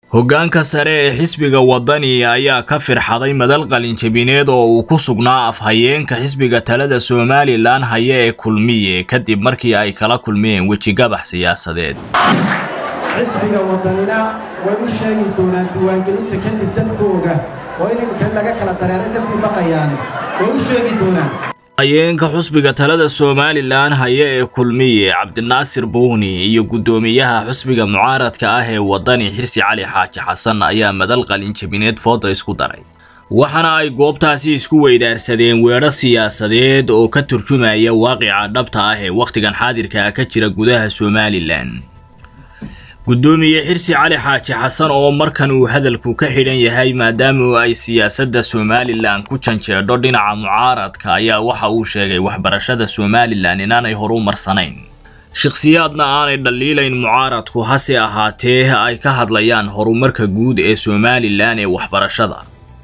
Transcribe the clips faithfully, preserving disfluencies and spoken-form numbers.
hoggaanka sare ee xisbiga wadani ayaa ka firxaday madal qalinjabineed oo uu ku sugnaa afhayeenka xisbiga talada Somaliland haya ee kulmiye kadib markii ay kala kulmeen wejigabax siyaasadeed. xisbiga wadanina way u sheegi doonaan diiwaangelinta kadib dadkooga oo in imka laga kala dareeray ka sii baqayaan way u sheegi doonaan. Afhayeenka xisbiga talada Somaliland haya ee kulmiye Cabdinaasir Buuni iyo gudoomiyaha xisbiga mucaaradka ah ee wadani Xirsi Cali Xaaji Xasan ayaa madal qalinjabineed foodo isku daray. waxana ay goobtaasi isku weydaarsadeen weerar siyaasadeed oo ka turjumaya waaqica dhabta ah ee waqtigan xaadirka ka jira gudaha Somaliland. gudoomiye Xirsi Cali Xaaji Xasan oo markan uu hadalku ka xidhan yahay maadaama ay siyaasadda Somaliland ku janjeedho dhinaca mucaaradka ayaa waxa uu sheegay waxbarashada Somaliland inaanay horumarsanayn. shakhsiyaadna aanay dhaliilayn mucaaradku hase ahaatee ay ka hadlayaan horumarka guud ee Somaliland ee waxbarashada.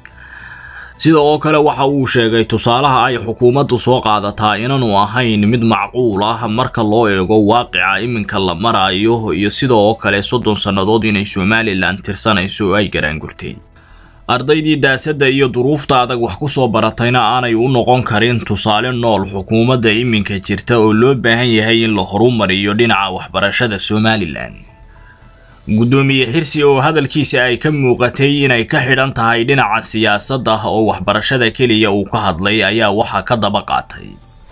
sidoo kale waxa uu sheegay tusaalaha ay xukuumaddu soo qaadataa inaanu ahayn mid macquul ah marka loo eego waaqica iminka la marayo iyo sidoo kale soddon sanadood inay Somaliland tirsanayso ay garaangurtay. ardaydii daasadda iyo duruufta adag wax ku soo baratayna aanay u noqon karin tusaale nool xukuumadda iminka jirta oo loo baahan yahay in la horumariyo dhinaca waxbarashada Somaliland. gudoomiye Xirsi oo hadalkiisa ay ka muuqatay inay ka xidhan tahay dhinaca siyaasadda oo waxbarashada kaliya uu ka hadlay ayaa waxa ka daba qaatay.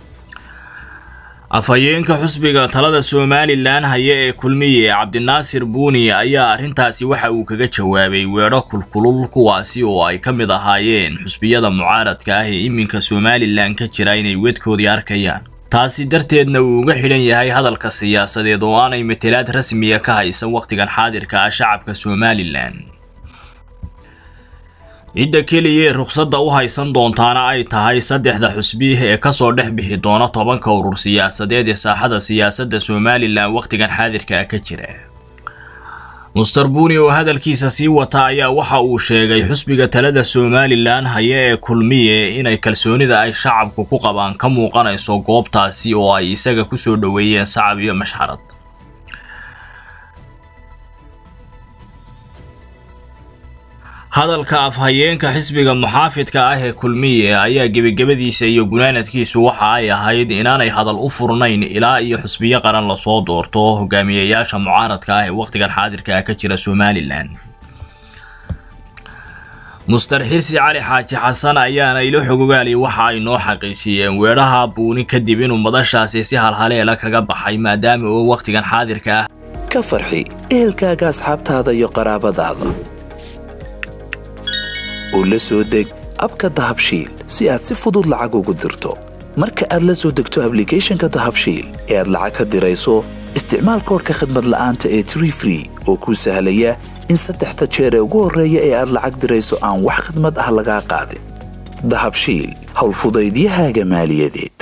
afhayeenka xisbiga talada Somaliland haya ee kulmiye Cabdinaasir Buuni ayaa arrintaasi waxa uu kaga jawaabay weero kulkulul kuwaasi oo ay ka mid ahaayeen xisbiyada mucaaradka ah ee iminka Somaliland ka jira inay wadkoodii arkayaan. taasi darteedna uu uga xidhan yahay hadalka siyaasadeed oo aanay matalaad rasmi ah ka haysan waqtigan xaadirka ah shacabka Somaliland. cidda kaliya ruqsadda u haysan doontaana ay tahay saddexda xusbi ee ka soo dhex bixi doona tobanka urur siyaasadeed ee saaxada siyaasadda Somaliland waqtigan xaadirka ah ka jira. Mister Buuni oo hadalkiisa sii wata ayaa waxa uu sheegay xisbiga talada Somaliland haya ee kulmiye inay kalsoonida ay shacabku ku qabaan ka muuqanayso goobtaasi oo ay isaga ku soo dhaweeyeen sacab iyo mashxarad. hadalka afhayeenka xisbiga muxaafidka ah ee kulmiye ayaa gabagabadiisa iyo gunaanadkiisu waxa ay ahayd inaanay hadal u furnayn ilaa iyo xisbiyo qaran la soo doorto hogaamiyayaasha mucaaradka ah ee waqtigan xaadirka ah ka jira Somaliland. Mister Xirsi Cali Xaaji Xasan ayaana ilo xogogaali waxa ay noo xaqiijiyeen weeraha Buuni kadib inuu madashaasi si halhaleela kaga baxay maadaama uu waqtigan xaadirka ah ka farxi ehelkaaga asxaabtaada iyo qaraabadaada. oo la soo deg abka Dahabshiil si aad si fudud lacag ugu dirto. marka aad la soo degto application-ka Dahabshiil ee aad lacag ka dirayso isticmaal koodka khidmad la'aanta ee Tree Free oo kuu sahlaya in saddexda jeer ee ugu horreeya ee aad lacag dirayso aan wax khidmad ah laga qaadin. Dahabshiil hawl fudaydiyahaaga maaliyadeed.